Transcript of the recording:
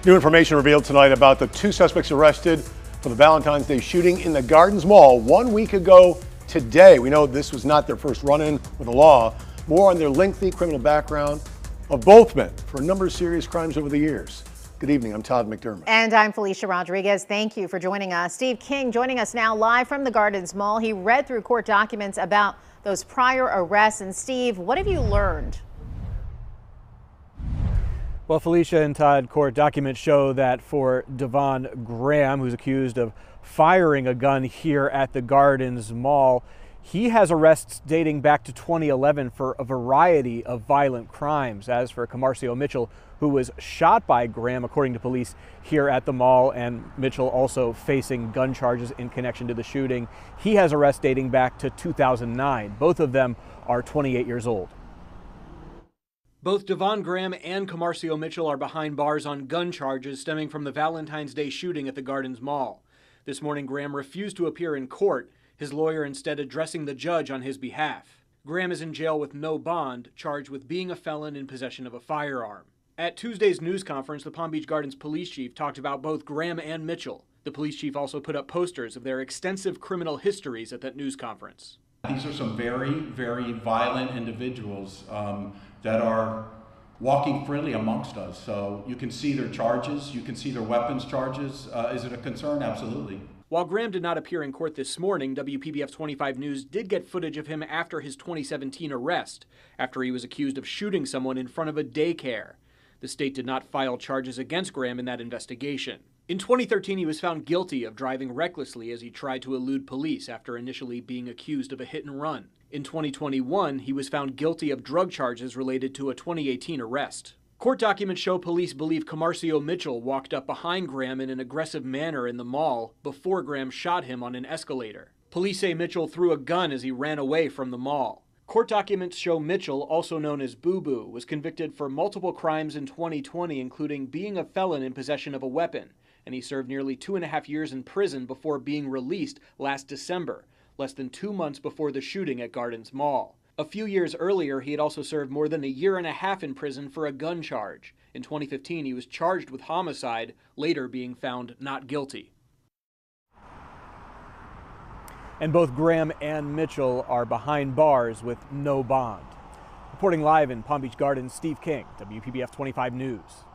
New information revealed tonight about the two suspects arrested for the Valentine's Day shooting in the Gardens Mall 1 week ago today. We know this was not their first run-in with the law. More on their lengthy criminal background of both men for a number of serious crimes over the years. Good evening, I'm Todd McDermott. And I'm Felicia Rodriguez. Thank you for joining us. Steve King joining us now live from the Gardens Mall. He read through court documents about those prior arrests. And Steve, what have you learned? Well, Felicia and Todd, court documents show that for Devon Graham, who's accused of firing a gun here at the Gardens Mall, he has arrests dating back to 2011 for a variety of violent crimes. As for Camarcio Mitchell, who was shot by Graham, according to police here at the mall, and Mitchell also facing gun charges in connection to the shooting, he has arrests dating back to 2009. Both of them are 28 years old. Both Devon Graham and Camarcio Mitchell are behind bars on gun charges stemming from the Valentine's Day shooting at the Gardens Mall. This morning, Graham refused to appear in court, his lawyer instead addressing the judge on his behalf. Graham is in jail with no bond, charged with being a felon in possession of a firearm. At Tuesday's news conference, the Palm Beach Gardens police chief talked about both Graham and Mitchell. The police chief also put up posters of their extensive criminal histories at that news conference. These are some very, very violent individuals that are walking freely amongst us. So you can see their charges, you can see their weapons charges. Is it a concern? Absolutely. While Graham did not appear in court this morning, WPBF 25 News did get footage of him after his 2017 arrest, after he was accused of shooting someone in front of a daycare. The state did not file charges against Graham in that investigation. In 2013, he was found guilty of driving recklessly as he tried to elude police after initially being accused of a hit and run. In 2021, he was found guilty of drug charges related to a 2018 arrest. Court documents show police believe Camarcio Mitchell walked up behind Graham in an aggressive manner in the mall before Graham shot him on an escalator. Police say Mitchell threw a gun as he ran away from the mall. Court documents show Mitchell, also known as Boo Boo, was convicted for multiple crimes in 2020, including being a felon in possession of a weapon, and he served nearly 2.5 years in prison before being released last December, less than 2 months before the shooting at Gardens Mall. A few years earlier, he had also served more than 1.5 years in prison for a gun charge. In 2015, he was charged with homicide, later being found not guilty. And both Graham and Mitchell are behind bars with no bond. Reporting live in Palm Beach Gardens, Steve King, WPBF 25 News.